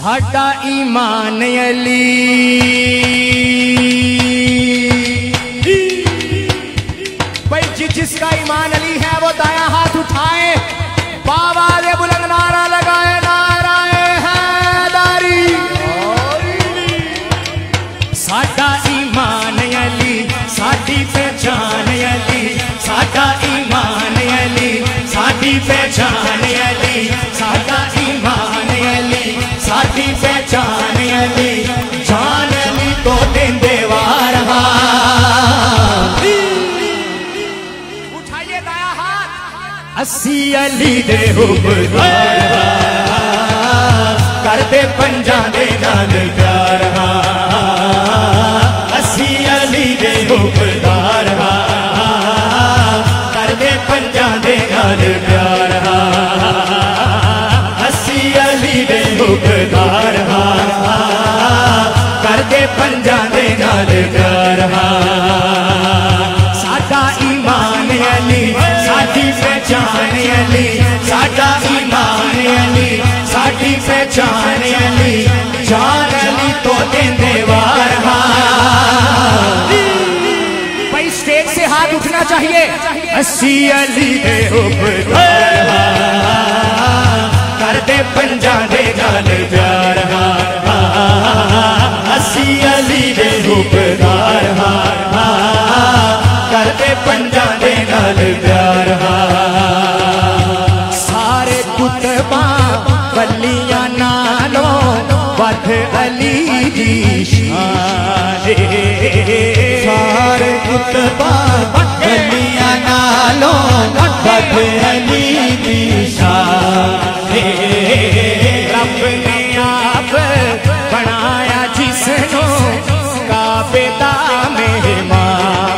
साडा ईमान अली भाई, जिसका ईमान अली है वो दाया हाथ उठाए, बाबा ने बुलंद नारा लगाए, नाराए हैदरी। साडा ईमान अली, साडी पहचान अली, साडा ईमान अली, साडी पहचान अली, साडा ईमान अली, साडी पहचान अली, जान अली तो देंदे वार। उठाइए दाया हाथ। अस्सी अली दे हुब्बार, करदे पंजा दे नाल प्यार। अस्सी अली दे हुब्बार, करदे पंजा दे नाल प्यार। अस्सी अली दे हुब्बार, करदे पंजा दे नाल प्यार। साडा ईमान अली, साडी पहचान अली, साडा ईमान अली, साडी पहचान अली, जान अली तो देंदे वार। भाई स्टेज से हाथ उठना चाहिए। अस्सी अली दे हुब्बार, करदे पंजा दे नाल प्यार। अस्सी अली दे हुब्बार, करदे पंजा दे नाल प्यार। सारे कुतबा वलियां नालों वध अली दी शान। सारे कुतबा वलियां नालों वध अली दी शान। रब ने आप बनाया जिसनो काबे दा मेहमान।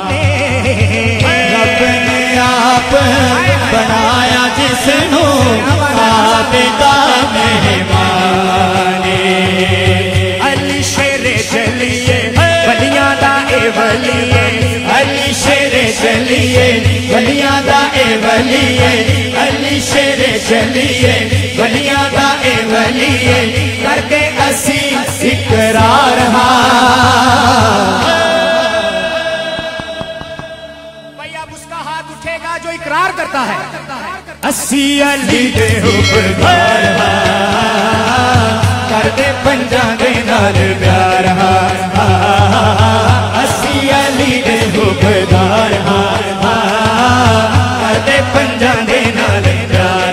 रब ने आप बनाया जिसनो काबे दा मेहमान। अली शेरे चलिए वलियां दा ए वलिए, अली शेरे चलिए वलियां दा ए वलिए, अली शेरे चलिए वलियां दा ए वलिए, करके असी इकरार। भाई अब उसका हाथ उठेगा जो इकरार करता है। अस्सी अली दे हुब्बार, करदे पंजा दे नाल प्यार। अस्सी अली दे हुब्बार, करदे पंजा दे नाल प्यार।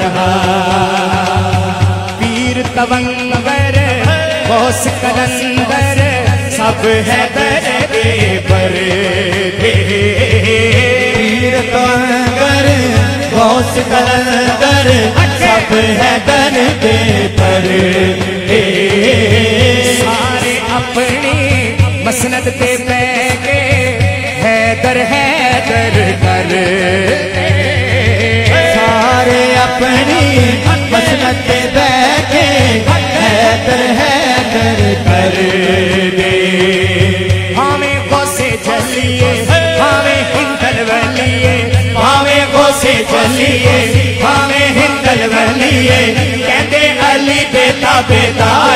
पीर तवंगर गौस कलंदर सब है दरे पर। पीर तवंगर गौस कलंदर सब है दरे पर। सारे अपनी मसनद पे बैठे हैदर हैदर कर। सारे अपनी मसनद पे बैठे हैदर हैदर कर दे। हमें गौसे चलिए, हमें हिंदल वलिए, हमें गौसे चलिए, हमें हिंदल वलिए, कहते अली बेटा बेदार।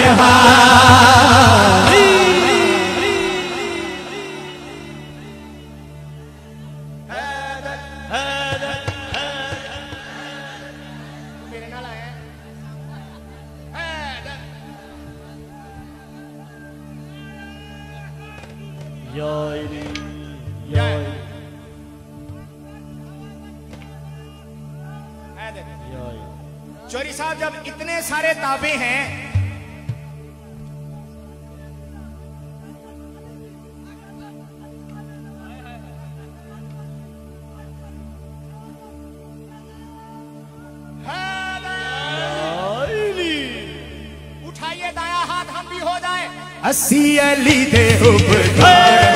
चोरी साहब जब इतने सारे ताबे हैं, उठाइए दाया हाथ, हम भी हो जाए। अस्सी अली दे हुब्बार,